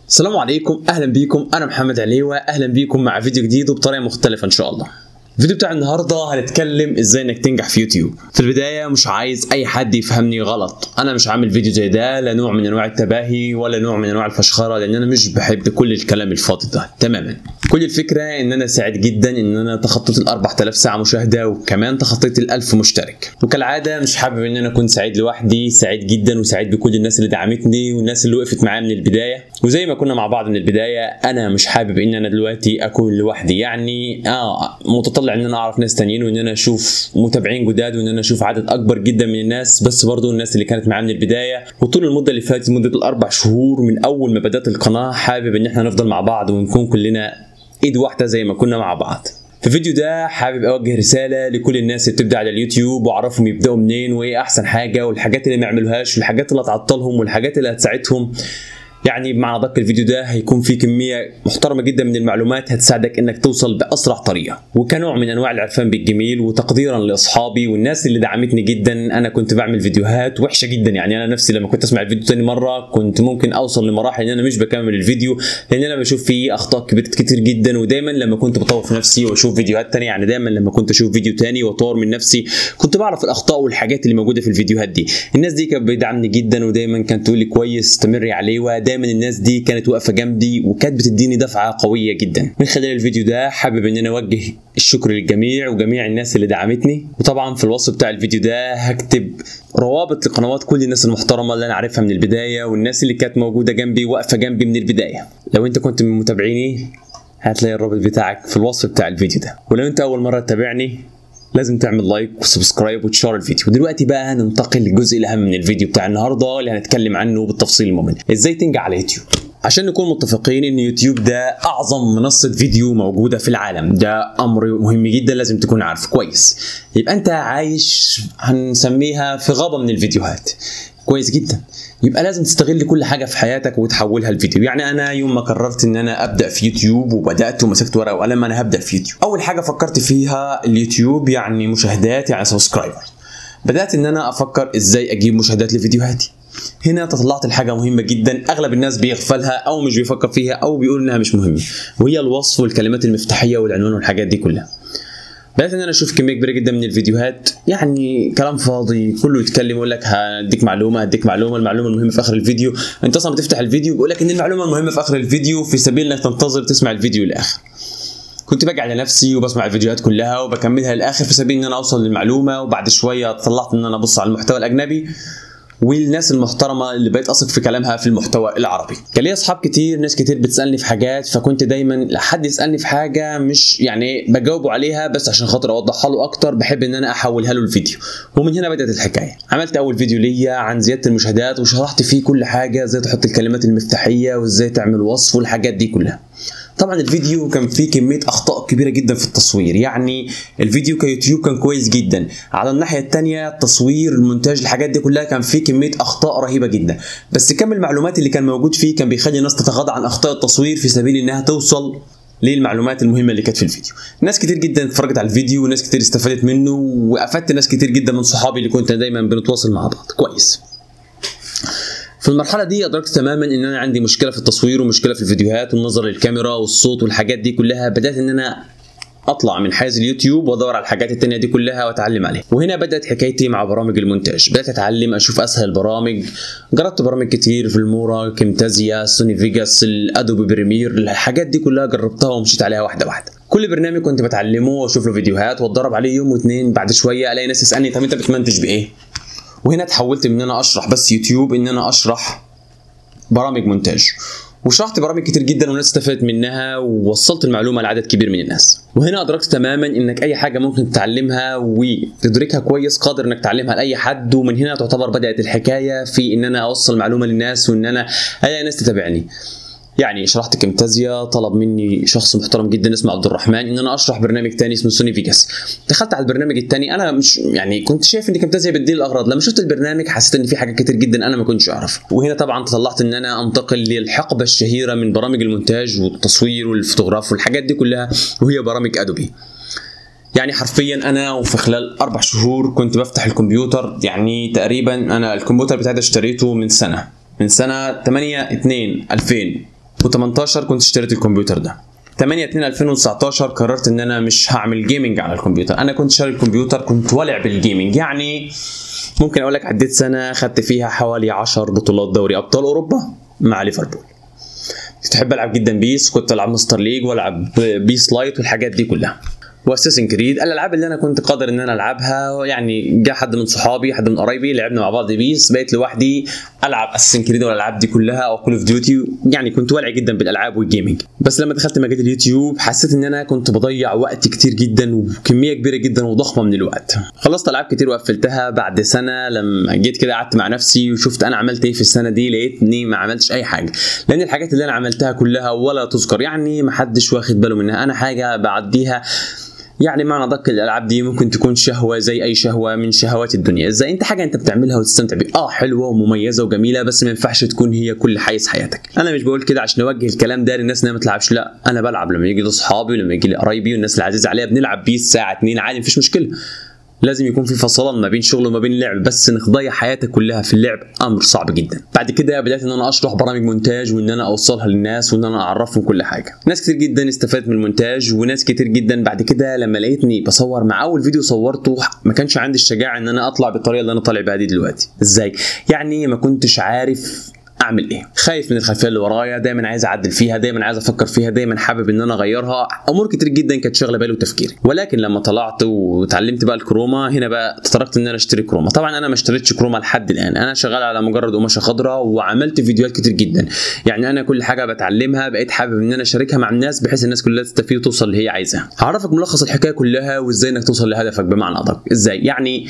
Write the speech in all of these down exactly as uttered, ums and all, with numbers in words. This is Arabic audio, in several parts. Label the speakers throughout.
Speaker 1: السلام عليكم، اهلا بيكم. انا محمد عليوة، اهلا بيكم مع فيديو جديد وبطريقه مختلفه ان شاء الله. الفيديو بتاع النهارده هنتكلم ازاي انك تنجح في يوتيوب. في البدايه مش عايز اي حد يفهمني غلط، انا مش عامل فيديو زي ده لا نوع من انواع التباهي ولا نوع من انواع الفشخره، لان انا مش بحب كل الكلام الفاضي ده تماما. كل الفكره ان انا سعيد جدا ان انا تخطيت ال أربعة آلاف ساعه مشاهده، وكمان تخطيت ال ألف مشترك. وكالعاده مش حابب ان انا اكون سعيد لوحدي، سعيد جدا وسعيد بكل الناس اللي دعمتني والناس اللي وقفت معايا من البدايه. وزي ما كنا مع بعض من البدايه، انا مش حابب ان انا دلوقتي اكون لوحدي، يعني اه متطلع ان انا اعرف ناس تانيين وان انا اشوف متابعين جداد وان انا اشوف عدد اكبر جدا من الناس، بس برضو الناس اللي كانت معايا من البدايه وطول المده اللي فاتت، مده الاربع شهور من اول ما بدات القناه، حابب ان احنا نفضل مع بعض ونكون كلنا ايد واحده زي ما كنا مع بعض. في الفيديو ده حابب اوجه رساله لكل الناس اللي بتبدا على اليوتيوب واعرفهم يبداوا منين وايه احسن حاجه والحاجات اللي ما يعملوهاش والحاجات اللي هتعطلهم والحاجات اللي هتساعدهم. يعني بمعنى دق الفيديو ده هيكون فيه كميه محترمه جدا من المعلومات هتساعدك انك توصل باسرع طريقه، وكنوع من انواع العرفان بالجميل وتقديرا لاصحابي والناس اللي دعمتني جدا. انا كنت بعمل فيديوهات وحشه جدا، يعني انا نفسي لما كنت اسمع الفيديو تاني مره كنت ممكن اوصل لمراحل ان انا مش بكمل الفيديو، لان انا بشوف فيه اخطاء كتير جدا. ودايما لما كنت بطور في نفسي واشوف فيديوهات تانية، يعني دايما لما كنت اشوف فيديو تاني واطور من نفسي كنت بعرف الاخطاء والحاجات اللي موجوده في الفيديوهات دي. الناس دي كانت بتدعمني جدا ودايما كانت تقول لي كويس استمري عليه، ودايما الناس دي كانت واقفه جنبي وكانت بتديني دفعه قويه جدا. من خلال الفيديو ده حابب ان انا اوجه الشكر للجميع وجميع الناس اللي دعمتني، وطبعا في الوصف بتاع الفيديو ده هكتب روابط لقنوات كل الناس المحترمه اللي انا عارفها من البدايه والناس اللي كانت موجوده جنبي واقفه جنبي من البدايه. لو انت كنت من متابعيني هتلاقي الرابط بتاعك في الوصف بتاع الفيديو ده، ولو انت اول مره تتابعني لازم تعمل لايك وسبسكرايب وتشار الفيديو. ودلوقتي بقى هننتقل للجزء الاهم من الفيديو بتاع النهارده اللي هنتكلم عنه بالتفصيل الممل، ازاي تنجح على يوتيوب. عشان نكون متفقين ان يوتيوب ده اعظم منصة فيديو موجودة في العالم، ده امر مهم جدا لازم تكون عارف كويس. يبقى انت عايش هنسميها في غابة من الفيديوهات، كويس جدا. يبقى لازم تستغل كل حاجه في حياتك وتحولها لفيديو. يعني انا يوم ما قررت ان انا ابدا في يوتيوب وبدات ومسكت ورقه وقلم انا هبدا في يوتيوب، اول حاجه فكرت فيها اليوتيوب يعني مشاهدات، يعني سبسكرايبر. بدات ان انا افكر ازاي اجيب مشاهدات لفيديوهاتي. هنا تطلعت لحاجه مهمه جدا اغلب الناس بيغفلها او مش بيفكر فيها او بيقول انها مش مهمه، وهي الوصف والكلمات المفتاحيه والعنوان والحاجات دي كلها. بدأت ان انا اشوف كميه كبيره جدا من الفيديوهات، يعني كلام فاضي، كله يتكلم يقول لك هديك معلومه هديك معلومه المعلومه المهمه في اخر الفيديو. انت اصلا بتفتح الفيديو بيقول لك ان المعلومه المهمه في اخر الفيديو في سبيل انك تنتظر تسمع الفيديو للاخر. كنت باجي على نفسي وبسمع الفيديوهات كلها وبكملها للاخر في سبيل ان انا اوصل للمعلومه، وبعد شويه طلعت ان انا ابص على المحتوى الاجنبي والناس المحترمه اللي بقيت اثق في كلامها في المحتوى العربي. كان لي اصحاب كتير، ناس كتير بتسالني في حاجات، فكنت دايما لحد يسالني في حاجه مش يعني بجاوبه عليها بس عشان خاطر اوضحها له اكتر، بحب ان انا احولها له الفيديو. ومن هنا بدات الحكايه. عملت اول فيديو ليا عن زياده المشاهدات وشرحت فيه كل حاجه، ازاي تحط الكلمات المفتاحيه وازاي تعمل وصف والحاجات دي كلها. طبعا الفيديو كان فيه كميه اخطاء كبيره جدا في التصوير، يعني الفيديو كيوتيوب كان كويس جدا، على الناحيه الثانيه التصوير المونتاج الحاجات دي كلها كان فيه كميه اخطاء رهيبه جدا. بس كم المعلومات اللي كان موجود فيه كان بيخلي الناس تتغاضى عن اخطاء التصوير في سبيل انها توصل للمعلومات المهمه اللي كانت في الفيديو. ناس كتير جدا اتفرجت على الفيديو وناس كتير استفادت منه، وافدت ناس كتير جدا من صحابي اللي كنت دايما بنتواصل مع بعض كويس. في المرحله دي ادركت تماما ان انا عندي مشكله في التصوير ومشكله في الفيديوهات والنظر للكاميرا والصوت والحاجات دي كلها. بدات ان انا اطلع من حيز اليوتيوب وادور على الحاجات التانية دي كلها واتعلم عليها. وهنا بدات حكايتي مع برامج المونتاج، بدات اتعلم اشوف اسهل البرامج. جربت برامج كتير في المورا، كيمتازيا، سوني فيجاس، الادوبي بريمير، الحاجات دي كلها جربتها ومشيت عليها واحده واحده. كل برنامج كنت بتعلمه واشوف له فيديوهات واتدرب عليه يوم واثنين، بعد شويه الاقي ناس تسالني طب انت بتمنتج بايه؟ وهنا تحولت من ان انا اشرح بس يوتيوب ان انا اشرح برامج مونتاج، وشرحت برامج كتير جدا والناس استفادت منها ووصلت المعلومه لعدد كبير من الناس. وهنا ادركت تماما انك اي حاجه ممكن تتعلمها وتدركها كويس قادر انك تعلمها لاي حد. ومن هنا تعتبر بدات الحكايه في ان انا اوصل معلومه للناس وان انا الاقي ناس تتابعني. يعني شرحت كيمتازيا، طلب مني شخص محترم جدا اسمه عبد الرحمن ان انا اشرح برنامج تاني اسمه سوني فيجاس. دخلت على البرنامج التاني، انا مش يعني كنت شايف ان كيمتازيا بتدي الاغراض، لما شفت البرنامج حسيت ان في حاجات كتير جدا انا ما كنتش اعرفها. وهنا طبعا تطلعت ان انا انتقل للحقبه الشهيره من برامج المونتاج والتصوير والفوتوغراف والحاجات دي كلها، وهي برامج ادوبي. يعني حرفيا انا وفي خلال اربع شهور كنت بفتح الكمبيوتر، يعني تقريبا انا الكمبيوتر بتاعي اشتريته من سنه من سنه ثمانية اثنين ألفين وتمنتاشر كنت اشتريت الكمبيوتر ده. تمانية اتنين ألفين وتسعتاشر قررت ان انا مش هعمل جيمنج على الكمبيوتر. انا كنت شاري الكمبيوتر كنت ولع بالجيمنج، يعني ممكن اقول لك عديت سنه خدت فيها حوالي عشر بطولات دوري ابطال اوروبا مع ليفربول. كنت بحب العب جدا بيس، كنت العب مستر ليج والعب بيس لايت والحاجات دي كلها، واساسن كريد. الالعاب اللي انا كنت قادر ان انا العبها، يعني جه حد من صحابي حد من قرايبي لعبنا مع بعض بيس، بقيت لوحدي العب اساسن كريد والالعاب دي كلها او كول اوف ديوتي. يعني كنت والع جدا بالالعاب والجيمنج. بس لما دخلت مجال اليوتيوب حسيت ان انا كنت بضيع وقت كتير جدا وكميه كبيره جدا وضخمه من الوقت. خلصت العاب كتير وقفلتها. بعد سنه لما جيت كده قعدت مع نفسي وشفت انا عملت ايه في السنه دي، لقيتني ما عملتش اي حاجه، لان الحاجات اللي انا عملتها كلها ولا تذكر، يعني ما حدش واخد باله منها. انا حاجه بعديها، يعني معنى ادق الالعاب دي ممكن تكون شهوه زي اي شهوه من شهوات الدنيا. ازاي انت حاجه انت بتعملها وتستمتع بيها، اه حلوه ومميزه وجميله، بس ما ينفعش تكون هي كل حيز حياتك. انا مش بقول كده عشان اوجه الكلام ده للناس انها ما تلعبش، لا، انا بلعب لما يجي لاصحابي ولما يجي لقرايبي والناس العزيزه عليا، بنلعب بيس ساعه اتنين عادي مفيش مشكله. لازم يكون في فصلان ما بين شغل وما بين اللعب، بس انك تضيع حياتك كلها في اللعب امر صعب جدا. بعد كده بدات ان انا اشرح برامج مونتاج وان انا اوصلها للناس وان انا اعرفهم كل حاجه. ناس كتير جدا استفادت من المونتاج، وناس كتير جدا بعد كده لما لقيتني بصور مع اول فيديو صورته ما كانش عندي الشجاعه ان انا اطلع بالطريقه اللي انا طالع بيها دي دلوقتي. ازاي؟ يعني ما كنتش عارف اعمل ايه، خايف من الخلفيه اللي ورايا، دايما عايز اعدل فيها، دايما عايز افكر فيها، دايما حابب ان انا اغيرها. امور كتير جدا كانت شاغله بالي وتفكيري. ولكن لما طلعت وتعلمت بقى الكروما، هنا بقى تطرقت ان انا اشتري كروما. طبعا انا ما اشتريتش كروما لحد الان، انا شغال على مجرد قماشه خضراء وعملت فيديوهات كتير جدا. يعني انا كل حاجه بتعلمها بقيت حابب ان انا اشاركها مع الناس بحيث الناس كلها تستفيد وتوصل اللي هي عايزاها. هعرفك ملخص الحكايه كلها وازاي انك توصل لهدفك بمعنى ادق. ازاي؟ يعني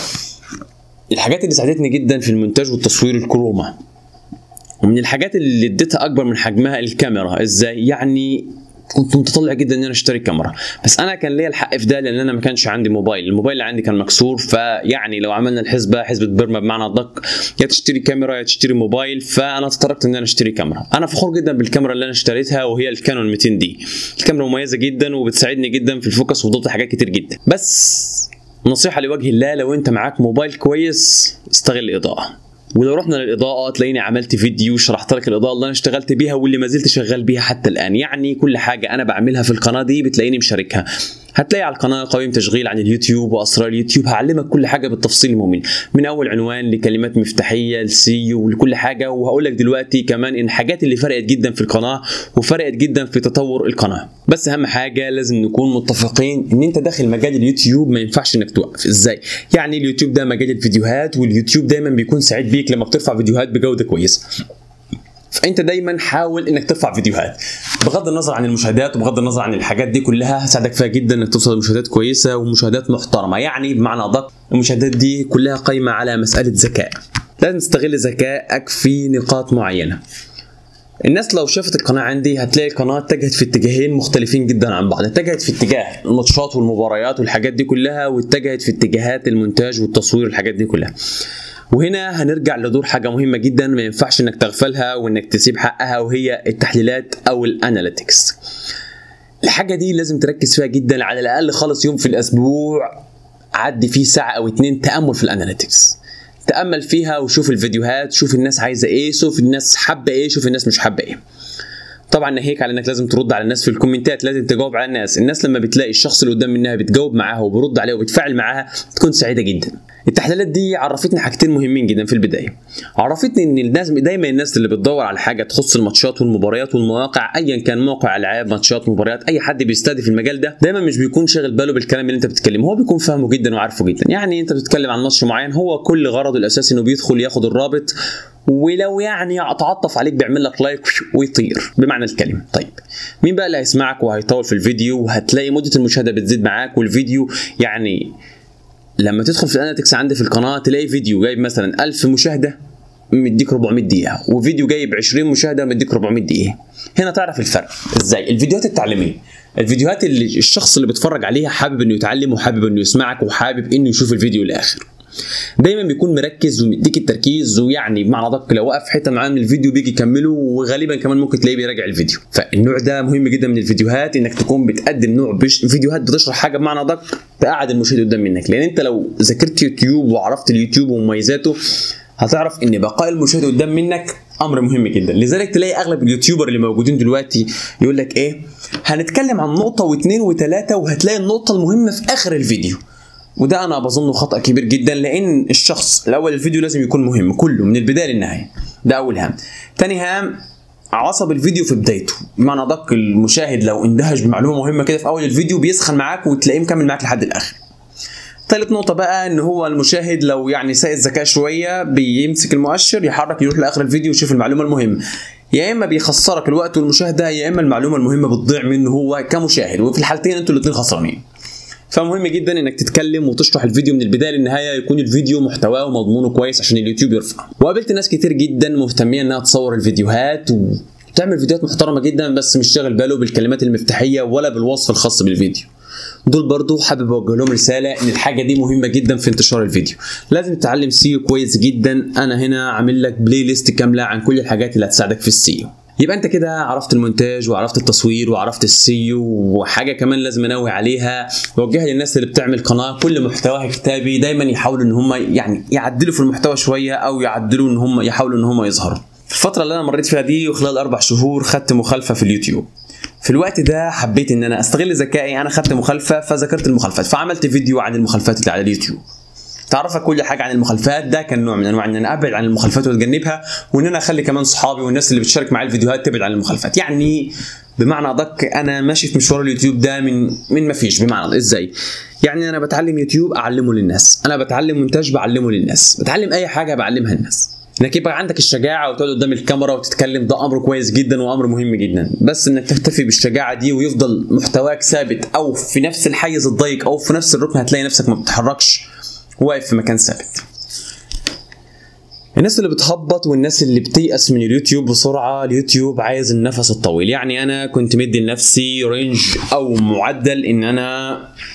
Speaker 1: الحاجات اللي ساعدتني جدا في المونتاج والتصوير الكروما، ومن الحاجات اللي اديتها اكبر من حجمها الكاميرا. ازاي؟ يعني كنت متطلع جدا ان انا اشتري كاميرا، بس انا كان ليا الحق في ده لان انا ما كانش عندي موبايل، الموبايل اللي عندي كان مكسور. فيعني لو عملنا الحسبه حسبه بيرما بمعنى ادق، يا تشتري كاميرا يا تشتري موبايل. فانا تطرقت ان انا اشتري كاميرا. انا فخور جدا بالكاميرا اللي انا اشتريتها وهي الكانون مئتين دي. الكاميرا مميزه جدا وبتساعدني جدا في الفوكس وضبط حاجات كتير جدا. بس نصيحه لوجه الله، لو انت معاك موبايل كويس استغل الاضاءه. ولو رحنا للاضاءه تلاقيني عملت فيديو شرحت لك الاضاءه اللي انا اشتغلت بيها واللي ما زلت شغال بيها حتى الان. يعني كل حاجه انا بعملها في القناه دي بتلاقيني مشاركها. هتلاقي على القناه قوائم تشغيل عن اليوتيوب واسرار اليوتيوب، هعلمك كل حاجه بالتفصيل الممل، من اول عنوان لكلمات مفتاحيه لسيو ولكل حاجه. وهقول لك دلوقتي كمان ان الحاجات اللي فرقت جدا في القناه وفرقت جدا في تطور القناه. بس اهم حاجه لازم نكون متفقين ان انت داخل مجال اليوتيوب ما ينفعش انك توقف. ازاي؟ يعني اليوتيوب ده مجال الفيديوهات، واليوتيوب دايما بيكون سعيد بيك لما بترفع فيديوهات بجوده كويسه. فانت دايما حاول انك ترفع فيديوهات بغض النظر عن المشاهدات وبغض النظر عن الحاجات دي كلها، هتساعدك فيها جدا انك توصل لمشاهدات كويسه ومشاهدات محترمه. يعني بمعنى ادق المشاهدات دي كلها قايمه على مساله ذكاء. لازم تستغل ذكائك في نقاط معينه. الناس لو شافت القناه عندي هتلاقي القناه اتجهت في اتجاهين مختلفين جدا عن بعض. اتجهت في اتجاه الماتشات والمباريات والحاجات دي كلها، واتجهت في اتجاهات المونتاج والتصوير والحاجات دي كلها. وهنا هنرجع لدور حاجه مهمه جدا ما ينفعش انك تغفلها وانك تسيب حقها، وهي التحليلات او الاناليتكس. الحاجه دي لازم تركز فيها جدا، على الاقل خالص يوم في الاسبوع عدي فيه ساعه او اتنين تامل في الاناليتكس. تامل فيها وشوف الفيديوهات، شوف الناس عايزه ايه، شوف الناس حابه ايه، شوف الناس مش حابه ايه. طبعا ناهيك على انك لازم ترد على الناس في الكومنتات، لازم تجاوب على الناس. الناس لما بتلاقي الشخص اللي قدام منها بتجاوب معاها وبرد عليها وبتفاعل معاها تكون سعيده جدا. التحليلات دي عرفتني حاجتين مهمين جدا في البدايه. عرفتني ان الناس دايما الناس اللي بتدور على حاجه تخص الماتشات والمباريات والمواقع، ايا كان موقع العاب ماتشات مباريات، اي حد بيستهدف المجال ده دايما مش بيكون شاغل باله بالكلام اللي انت بتتكلمه، هو بيكون فاهمه جدا وعارفه جدا. يعني انت بتتكلم عن ماتش معين، هو كل غرضه الاساسي انه بيدخل ياخد الرابط، ولو يعني اتعطف عليك بيعمل لك لايك ويطير بمعنى الكلمه. طيب مين بقى اللي هيسمعك وهيطول في الفيديو وهتلاقي مده المشاهده بتزيد معاك والفيديو؟ يعني لما تدخل في الاناليتكس عندي في القناه تلاقي فيديو جايب مثلا ألف مشاهده مديك أربعمية دقيقه، وفيديو جايب عشرين مشاهده مديك أربعمية دقيقه. هنا تعرف الفرق. ازاي؟ الفيديوهات التعليميه، الفيديوهات اللي الشخص اللي بيتفرج عليها حابب انه يتعلم وحابب انه يسمعك وحابب انه يشوف الفيديو لاخر، دايما بيكون مركز ومديك التركيز. ويعني بمعنى ادق لو وقف حته معاه من الفيديو بيجي يكمله، وغالبا كمان ممكن تلاقيه بيراجع الفيديو. فالنوع ده مهم جدا من الفيديوهات، انك تكون بتقدم نوع بش... فيديوهات بتشرح حاجه بمعنى ادق تقعد المشاهد قدام منك. لان انت لو ذاكرت يوتيوب وعرفت اليوتيوب ومميزاته هتعرف ان بقاء المشاهد قدام منك امر مهم جدا. لذلك تلاقي اغلب اليوتيوبر اللي موجودين دلوقتي يقول لك ايه، هنتكلم عن نقطه واثنين وثلاثه وهتلاقي النقطه المهمه في اخر الفيديو. وده انا بظنه خطأ كبير جدا، لان الشخص الاول الفيديو لازم يكون مهم كله من البدايه للنهايه. ده اول هام. تاني هام، عصب الفيديو في بدايته، بمعنى ادق المشاهد لو اندهش بمعلومه مهمه كده في اول الفيديو بيسخن معاك وتلاقيه مكمل معاك لحد الاخر. ثالث نقطة بقى ان هو المشاهد لو يعني سائد ذكاء شوية بيمسك المؤشر يحرك يروح لاخر الفيديو ويشوف المعلومة المهمة، يا اما بيخسرك الوقت والمشاهدة يا اما المعلومة المهمة بتضيع منه هو كمشاهد، وفي الحالتين انتوا الاثنين خسرانين. فمهم جدا انك تتكلم وتشرح الفيديو من البدايه للنهايه، يكون الفيديو محتواه ومضمونه كويس عشان اليوتيوب يرفع. وقابلت ناس كتير جدا مهتميه انها تصور الفيديوهات وتعمل فيديوهات محترمه جدا، بس مش شاغل باله بالكلمات المفتاحيه ولا بالوصف الخاص بالفيديو. دول برضو حابب اوجه لهم رساله ان الحاجه دي مهمه جدا في انتشار الفيديو. لازم تتعلم سيو كويس جدا. انا هنا عامل لك بلاي ليست كامله عن كل الحاجات اللي هتساعدك في السيو. يبقى انت كده عرفت المونتاج وعرفت التصوير وعرفت السيو، وحاجه كمان لازم انوه عليها ووجهها للناس اللي بتعمل قناه كل محتواها كتابي، دايما يحاولوا ان هم يعني يعدلوا في المحتوى شويه او يعدلوا ان هم يحاولوا ان هم يظهروا. في الفتره اللي انا مريت فيها دي وخلال اربع شهور خدت مخالفه في اليوتيوب. في الوقت ده حبيت ان انا استغل ذكائي، انا خدت مخالفه فذكرت المخالفات فعملت فيديو عن المخالفات اللي على اليوتيوب. تعرفك كل حاجه عن المخالفات، ده كان نوع من انواع ان انا ابعد عن المخالفات واتجنبها، وان انا اخلي كمان صحابي والناس اللي بتشارك معايا الفيديوهات تبعد عن المخالفات. يعني بمعنى ادق انا ماشي في مشوار اليوتيوب ده من من ما فيش. بمعنى ازاي؟ يعني انا بتعلم يوتيوب اعلمه للناس، انا بتعلم مونتاج بعلمه للناس، بتعلم اي حاجه بعلمها للناس. انك يبقى عندك الشجاعه وتقعد قدام الكاميرا وتتكلم ده امر كويس جدا وامر مهم جدا، بس انك تكتفي بالشجاعه دي ويفضل محتواك ثابت او في نفس الحيز الضيق او في نفس الركن، هتلاقي نفسك ما بتتحركش واقف في مكان ثابت. الناس اللي بتهبط والناس اللي بتيأس من اليوتيوب بسرعه، اليوتيوب عايز النفس الطويل. يعني انا كنت مدي لنفسي رينج او معدل ان انا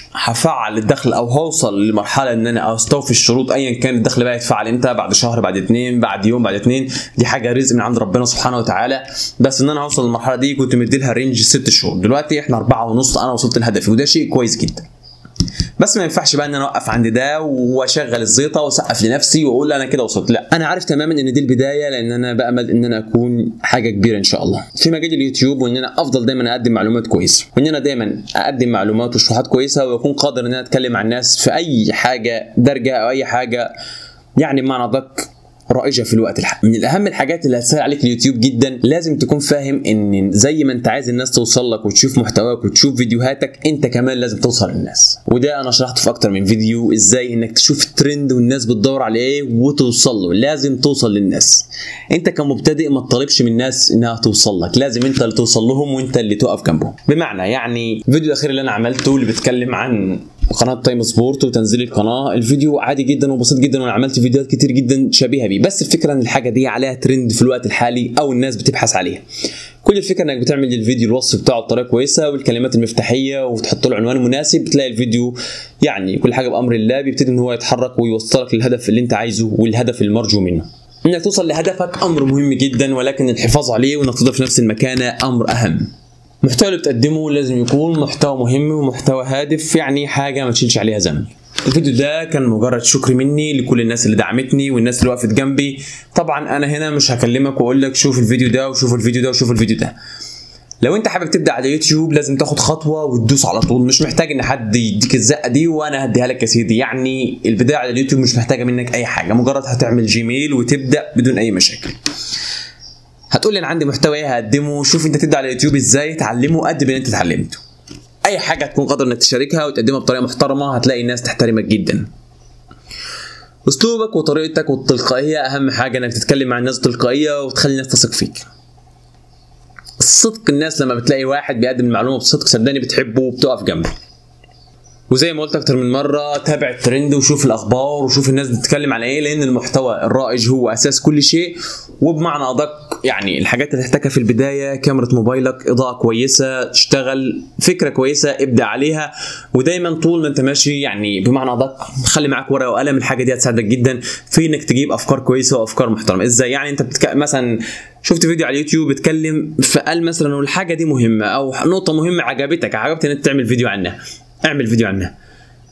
Speaker 1: هفعل الدخل او هوصل لمرحله ان انا استوفي الشروط ايا كان الدخل بقى يتفعل امتى، بعد شهر بعد اتنين بعد يوم بعد اتنين، دي حاجه رزق من عند ربنا سبحانه وتعالى. بس ان انا هوصل للمرحله دي كنت مدي لها رينج ست شهور، دلوقتي احنا اربعه ونص انا وصلت لهدفي وده شيء كويس جدا. بس ما ينفعش بقى ان انا اوقف عند ده واشغل الزيطه واسقف لنفسي واقول انا كده وصلت، لا انا عارف تماما ان دي البدايه، لان انا بامل ان انا اكون حاجه كبيره ان شاء الله في مجال اليوتيوب، وان انا افضل دايما اقدم معلومات كويسه، وان انا دايما اقدم معلومات وشروحات كويسه واكون قادر ان انا اتكلم مع الناس في اي حاجه دارجه او اي حاجه يعني بمعنى ادق رائجه في الوقت الحالي. من اهم الحاجات اللي هتسهل عليك اليوتيوب جدا، لازم تكون فاهم ان زي ما انت عايز الناس توصل لك وتشوف محتواك وتشوف فيديوهاتك، انت كمان لازم توصل للناس. وده انا شرحته في اكتر من فيديو، ازاي انك تشوف الترند والناس بتدور على ايه وتوصل له. لازم توصل للناس. انت كمبتدئ ما تطالبش من الناس انها توصل لك، لازم انت اللي توصل لهم وانت اللي تقف جنبهم. بمعنى يعني الفيديو الاخير اللي انا عملته اللي بيتكلم عن قناه تايم سبورت وتنزيل القناه، الفيديو عادي جدا وبسيط جدا وانا عملت فيديوهات كتير جدا شبيهه بيه، بس الفكره ان الحاجه دي عليها ترند في الوقت الحالي او الناس بتبحث عليها. كل الفكره انك بتعمل للفيديو الوصف بتاعه بطريقه كويسه والكلمات المفتاحيه وتحط له عنوان مناسب، بتلاقي الفيديو يعني كل حاجه بامر الله بيبتدي ان هو يتحرك ويوصلك للهدف اللي انت عايزه والهدف المرجو منه. انك توصل لهدفك امر مهم جدا، ولكن الحفاظ عليه وانك تفضل في نفس المكانه امر اهم. المحتوى اللي بتقدمه لازم يكون محتوى مهم ومحتوى هادف، يعني حاجه ما تشيلش عليها ذنب. الفيديو ده كان مجرد شكر مني لكل الناس اللي دعمتني والناس اللي وقفت جنبي. طبعا انا هنا مش هكلمك واقول لك شوف الفيديو ده وشوف الفيديو ده وشوف الفيديو ده. لو انت حابب تبدا على يوتيوب لازم تاخد خطوه وتدوس على طول، مش محتاج ان حد يديك الزقه دي وانا هديها لك يا سيدي. يعني البدايه على اليوتيوب مش محتاجه منك اي حاجه، مجرد هتعمل جيميل وتبدا بدون اي مشاكل. هتقول لي انا عندي محتوى ايه هقدمه، شوف انت تبدا على اليوتيوب ازاي، تعلمه قد اللي انت اتعلمته. اي حاجه تكون قادر انك تشاركها وتقدمها بطريقه محترمه هتلاقي الناس تحترمك جدا. اسلوبك وطريقتك والتلقائيه اهم حاجه، انك تتكلم مع الناس بتلقائيه وتخلي الناس تثق فيك. الصدق، الناس لما بتلاقي واحد بيقدم المعلومه بصدق صدقني بتحبه وبتقف جنبه. وزي ما قلت اكتر من مره، تابع الترند وشوف الاخبار وشوف الناس بتتكلم على ايه، لان المحتوى الرائج هو اساس كل شيء. وبمعنى ادق يعني الحاجات اللي تحتاجها في البدايه، كاميرا موبايلك، اضاءه كويسه، تشتغل، فكره كويسه ابدا عليها. ودايما طول ما انت ماشي يعني بمعنى ادق خلي معاك ورقه وقلم، الحاجه دي هتساعدك جدا في انك تجيب افكار كويسه وافكار محترمه. ازاي؟ يعني انت بتك... مثلا شفت فيديو على اليوتيوب بيتكلم فقال مثلا والحاجه دي مهمه او نقطه مهمه عجبتك عجبت ان انت تعمل فيديو عنها، اعمل فيديو عنها.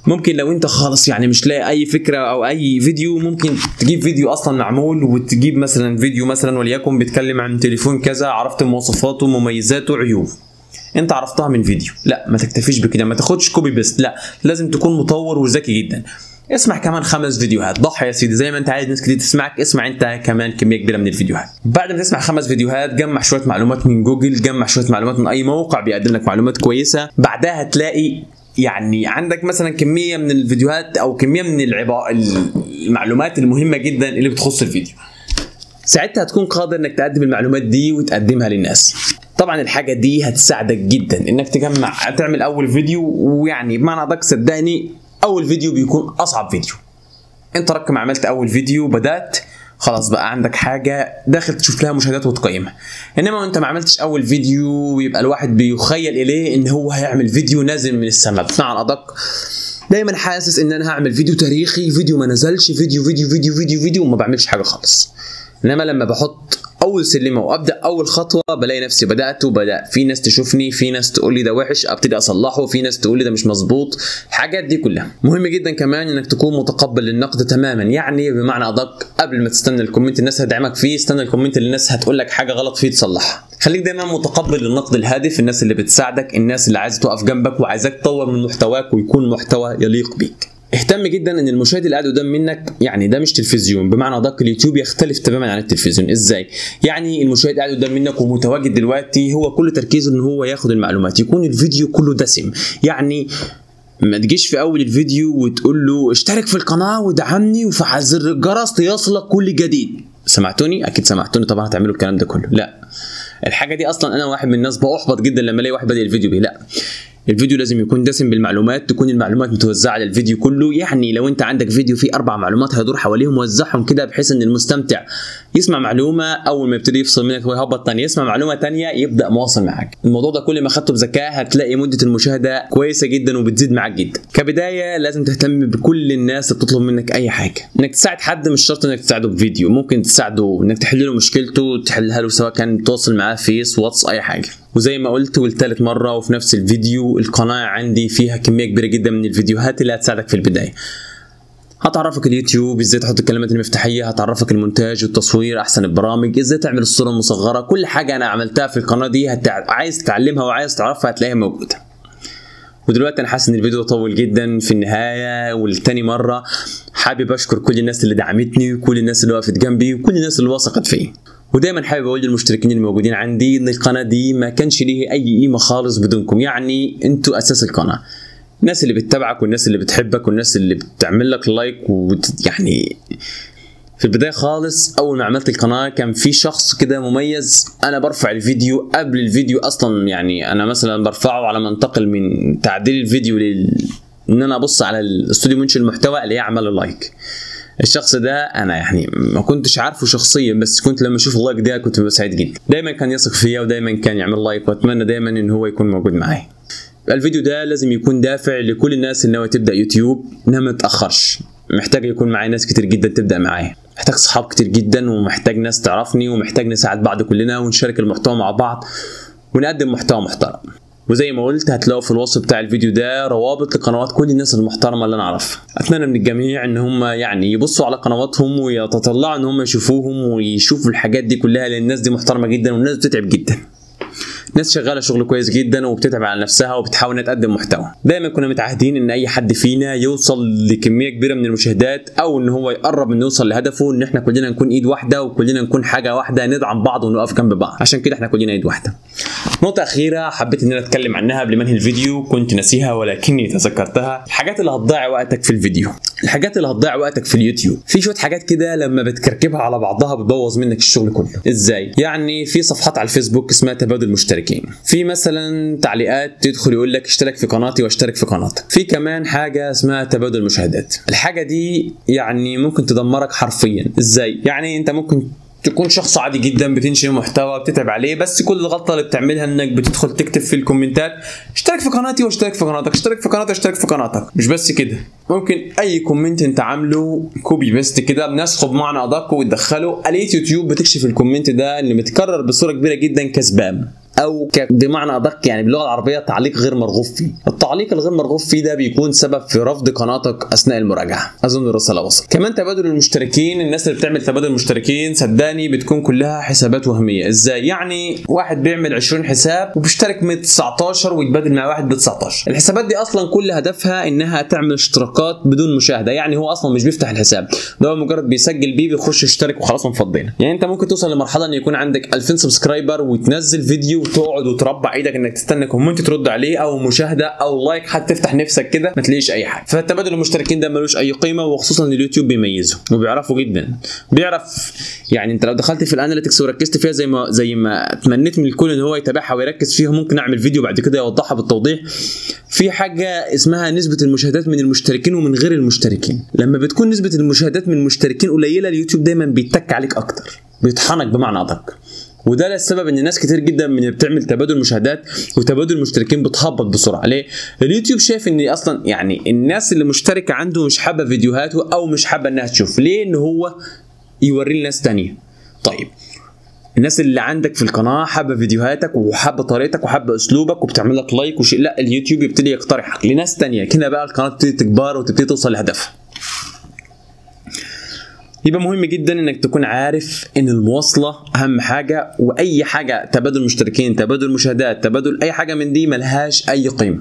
Speaker 1: ممكن لو انت خالص يعني مش لاقي اي فكره او اي فيديو، ممكن تجيب فيديو اصلا معمول، وتجيب مثلا فيديو مثلا وليكن بيتكلم عن تليفون كذا، عرفت مواصفاته مميزاته عيوبه، انت عرفتها من فيديو. لا ما تكتفيش بكده، ما تاخدش كوبي بيست، لا لازم تكون مطور وذكي جدا. اسمع كمان خمس فيديوهات، ضحي يا سيدي زي ما انت عايز ناس كتير تسمعك، اسمع انت كمان كميه كبيره من الفيديوهات. بعد ما تسمع خمس فيديوهات جمع شويه معلومات من جوجل، جمع شويه معلومات من اي موقع بيقدم لك معلومات كويسه. بعدها هتلاقي يعني عندك مثلا كميه من الفيديوهات او كميه من العبا... المعلومات المهمه جدا اللي بتخص الفيديو. ساعتها هتكون قادر انك تقدم المعلومات دي وتقدمها للناس. طبعا الحاجه دي هتساعدك جدا انك تجمع تعمل اول فيديو، ويعني بمعنى ادق صدقني اول فيديو بيكون اصعب فيديو. انت ركم عملت اول فيديو بدات خلاص بقى عندك حاجه داخل تشوف لها مشاهدات وتقيمها. انما انت ما عملتش اول فيديو ويبقى الواحد بيخيل اليه ان هو هيعمل فيديو نازل من السماء. بمعنى ادق دايما حاسس ان انا هعمل فيديو تاريخي، فيديو ما نزلش، فيديو فيديو فيديو فيديو فيديو وما بعملش حاجه خالص. انما لما بحط اول سلمه وابدا اول خطوه بلاقي نفسي بدات وبدا في ناس تشوفني، في ناس تقول لي ده وحش ابتدي اصلحه، في ناس تقول لي ده مش مظبوط. الحاجات دي كلها مهم جدا. كمان انك تكون متقبل للنقد تماما، يعني بمعنى ادق قبل ما تستنى الكومنت الناس هتدعمك فيه، استنى الكومنت اللي الناس هتقول لك حاجه غلط فيه تصلحها. خليك دايما متقبل للنقد الهادف، الناس اللي بتساعدك، الناس اللي عايزه تقف جنبك وعايزاك تطور من محتواك ويكون محتوى يليق بيك. اهتم جدا ان المشاهد اللي قاعد قدام منك يعني ده مش تلفزيون، بمعنى ادق اليوتيوب يختلف تماما عن التلفزيون. ازاي؟ يعني المشاهد قاعد قدام منك ومتواجد دلوقتي هو كل تركيزه ان هو ياخد المعلومات، يكون الفيديو كله دسم. يعني ما تجيش في اول الفيديو وتقول له اشترك في القناه ودعمني وفعل زر الجرس ليصلك كل جديد. سمعتوني؟ اكيد سمعتوني طبعا. هتعملوا الكلام ده كله؟ لا. الحاجه دي اصلا انا واحد من الناس باحبط جدا لما الاقي واحد بادئ الفيديو بيه. لا، الفيديو لازم يكون دسم بالمعلومات، تكون المعلومات متوزعه على الفيديو كله. يعني لو انت عندك فيديو فيه اربع معلومات هيدور حواليهم، وزعهم كده بحيث ان المستمتع يسمع معلومه اول ما يبتدي يفصل منك ويهبط ثانيه يسمع معلومه ثانيه يبدا مواصل معاك. الموضوع ده كل ما خدته بذكاء هتلاقي مده المشاهده كويسه جدا وبتزيد معاك جدا. كبدايه لازم تهتم بكل الناس اللي بتطلب منك اي حاجه. انك تساعد حد مش شرط انك تساعده بفيديو، ممكن تساعده انك تحل له مشكلته، تحلها له سواء كان تواصل معاه فيس واتس اي حاجه. وزي ما قلت والثالث مره وفي نفس الفيديو، القناه عندي فيها كميه كبيره جدا من الفيديوهات اللي هتساعدك في البدايه. هتعرفك اليوتيوب ازاي تحط الكلمات المفتاحيه، هتعرفك المونتاج والتصوير، احسن البرامج، ازاي تعمل الصوره المصغره. كل حاجه انا عملتها في القناه دي هتع... عايز تتعلمها وعايز تعرفها هتلاقيها موجوده. ودلوقتي انا حاسس ان الفيديو طول جدا في النهايه والتاني مره. حابب اشكر كل الناس اللي دعمتني وكل الناس اللي وقفت جنبي وكل الناس اللي وثقت فيا. ودايما حابب اقول للمشتركين الموجودين عندي ان القناه دي ما كانش ليه اي قيمه خالص بدونكم. يعني انتوا اساس القناه، الناس اللي بتتابعك والناس اللي بتحبك والناس اللي بتعمل لك لايك. ويعني في البدايه خالص اول ما عملت القناه كان في شخص كده مميز انا برفع الفيديو قبل الفيديو اصلا. يعني انا مثلا برفعه على ما انتقل من تعديل الفيديو لل ان انا ابص على الاستوديو منشئ المحتوى اللي يعمل لايك. الشخص ده انا يعني ما كنتش عارفه شخصيا، بس كنت لما اشوف اللايك ده كنت ببقى سعيد جدا. دايما كان يثق فيا ودايما كان يعمل لايك، واتمنى دايما ان هو يكون موجود معايا. الفيديو ده لازم يكون دافع لكل الناس اللي ناويه تبدا يوتيوب انها ما تتاخرش. محتاج يكون معايا ناس كتير جدا تبدا معايا، محتاج صحاب كتير جدا، ومحتاج ناس تعرفني، ومحتاج نساعد بعض كلنا ونشارك المحتوى مع بعض ونقدم محتوى محترم. وزي ما قلت هتلاقوا في الوصف بتاع الفيديو ده روابط لقنوات كل الناس المحترمه اللي انا اعرفها. اتمنى من الجميع ان هم يعني يبصوا على قنواتهم ويتطلعوا ان هم يشوفوهم ويشوفوا الحاجات دي كلها، لان الناس دي محترمه جدا والناس بتتعب جدا. ناس شغاله شغل كويس جدا وبتتعب على نفسها وبتحاول انها تقدم محتوى. دايما كنا متعهدين ان اي حد فينا يوصل لكميه كبيره من المشاهدات او ان هو يقرب انه يوصل لهدفه، ان احنا كلنا نكون ايد واحده وكلنا نكون حاجه واحده، ندعم بعض ونقف جنب بعض. عشان كده احنا كلنا ايد واحده. نقطه اخيره حبيت ان انا اتكلم عنها قبل ما انهي الفيديو، كنت ناسيها ولكني تذكرتها. الحاجات اللي هتضيع وقتك في الفيديو، الحاجات اللي هتضيع وقتك في اليوتيوب. في شويه حاجات كده لما بتكركبها على بعضها بتبوظ منك الشغل كله. ازاي؟ يعني في صفحات على الفيسبوك اسمها تبادل مشتركين، في مثلا تعليقات تدخل يقول لك اشترك في قناتي واشترك في قناتك، في كمان حاجه اسمها تبادل مشاهدات. الحاجه دي يعني ممكن تدمرك حرفيا. ازاي؟ يعني انت ممكن تكون شخص عادي جدا بتنشئ محتوى بتتعب عليه، بس كل الغلطه اللي بتعملها انك بتدخل تكتب في الكومنتات اشترك في قناتي واشترك في قناتك، اشترك في قناتي واشترك في قناتك. مش بس كده، ممكن اي كومنت انت عامله كوبي بيست كده بنسخه بمعنى ادق وتدخله. آلية يوتيوب بتكشف الكومنت ده اللي متكرر بصوره كبيره جدا كسبام. او بمعنى ادق يعني باللغه العربيه تعليق غير مرغوب فيه. التعليق الغير مرغوب فيه ده بيكون سبب في رفض قناتك اثناء المراجعه. اظن الرساله وصلت. كمان تبادل المشتركين، الناس اللي بتعمل تبادل المشتركين صدقني بتكون كلها حسابات وهميه. ازاي؟ يعني واحد بيعمل عشرين حساب وبيشترك من تسعتاشر ويتبادل مع واحد ب تسعتاشر. الحسابات دي اصلا كل هدفها انها تعمل اشتراكات بدون مشاهده، يعني هو اصلا مش بيفتح الحساب ده، هو مجرد بيسجل بيه بيخش يشترك وخلاص مفضينا. يعني انت ممكن توصل لمرحله ان يكون عندك ألفين سبسكرايبر وتنزل فيديو وتقعد وتربع ايدك انك تستنى كومنت ترد عليه او مشاهده او لايك، حتى تفتح نفسك كده ما تلاقيش اي حاجه. فتبادل المشتركين ده ملوش اي قيمه، وخصوصا اليوتيوب بيميزه وبيعرفه جدا. بيعرف يعني انت لو دخلت في الاناليتكس وركزت فيها زي ما زي ما اتمنيت من الكل ان هو يتابعها ويركز فيها، ممكن اعمل فيديو بعد كده يوضحها بالتوضيح. في حاجه اسمها نسبه المشاهدات من المشتركين ومن غير المشتركين. لما بتكون نسبه المشاهدات من المشتركين قليله، اليوتيوب دايما بيتك عليك اكتر، بيطحنك بمعنى ادق. وده السبب ان ناس كتير جدا من بتعمل تبادل مشاهدات وتبادل مشتركين بتهبط بسرعه. ليه؟ اليوتيوب شايف ان اصلا يعني الناس اللي مشتركه عنده مش حابه فيديوهاته او مش حابه انها تشوف. ليه؟ ان هو يوري لناس ثانيه. طيب الناس اللي عندك في القناه حابه فيديوهاتك وحابه طريقتك وحابه اسلوبك وبتعمل لك لايك وشيء، لا اليوتيوب يبتدي يقترحك لناس ثانيه، كده بقى القناه تبتدي تكبر وتبتدي توصل لهدفها. يبقى مهم جدا انك تكون عارف ان المواصله اهم حاجه، واي حاجه تبادل مشتركين، تبادل مشاهدات، تبادل اي حاجه من دي ملهاش اي قيمه.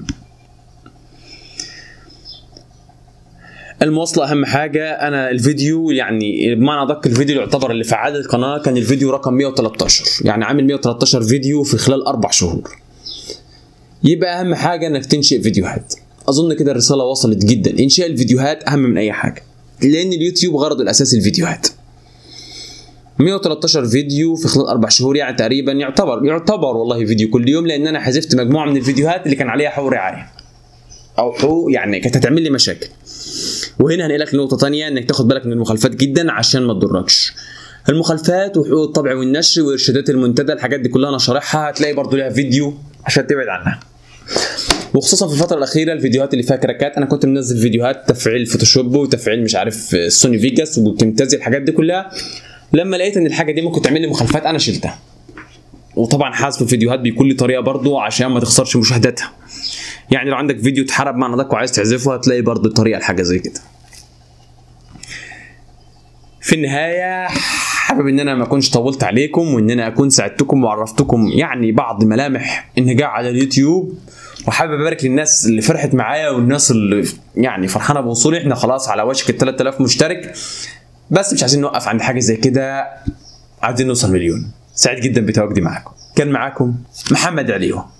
Speaker 1: المواصله اهم حاجه. انا الفيديو يعني بمعنى ادق الفيديو اللي يعتبر اللي فعال القناه كان الفيديو رقم مية وتلتاشر، يعني عامل مية وتلتاشر فيديو في خلال اربع شهور. يبقى اهم حاجه انك تنشئ فيديوهات. اظن كده الرساله وصلت جدا. انشاء الفيديوهات اهم من اي حاجه، لان اليوتيوب غرضه الاساسي الفيديوهات. مية وتلتاشر فيديو في خلال اربع شهور، يعني تقريبا يعتبر يعتبر والله فيديو كل يوم، لان انا حذفت مجموعه من الفيديوهات اللي كان عليها حقوق رعايه او حقوق يعني كانت هتعمل لي مشاكل. وهنا هنقلك لنقطه ثانيه، انك تاخد بالك من المخالفات جدا عشان ما تضركش. المخالفات وحقوق الطبع والنشر وارشادات المنتدى، الحاجات دي كلها انا شارحها، هتلاقي برضو لها فيديو عشان تبعد عنها. وخصوصا في الفتره الاخيره الفيديوهات اللي فيها كراكات، انا كنت منزل فيديوهات تفعيل فوتوشوب وتفعيل مش عارف سوني فيجاس وكامتازيا، الحاجات دي كلها لما لقيت ان الحاجه دي ممكن تعمل لي مخالفات انا شلتها. وطبعا حذف الفيديوهات بيكون لي طريقه برضو عشان ما تخسرش مشاهداتها. يعني لو عندك فيديو اتحرق معنى ادق وعايز تحذفه، هتلاقي برضو طريقه لحاجه زي كده. في النهايه حابب ان انا ما اكونش طولت عليكم، وان انا اكون ساعدتكم وعرفتكم يعني بعض ملامح النجاح على اليوتيوب. وحابب ابارك للناس اللي فرحت معايا والناس اللي يعني فرحانه بوصولي. احنا خلاص على وشك ال تلات آلاف مشترك، بس مش عايزين نوقف عند حاجه زي كده، عايزين نوصل مليون. سعيد جدا بتواجدي معاكم. كان معاكم محمد عليوه.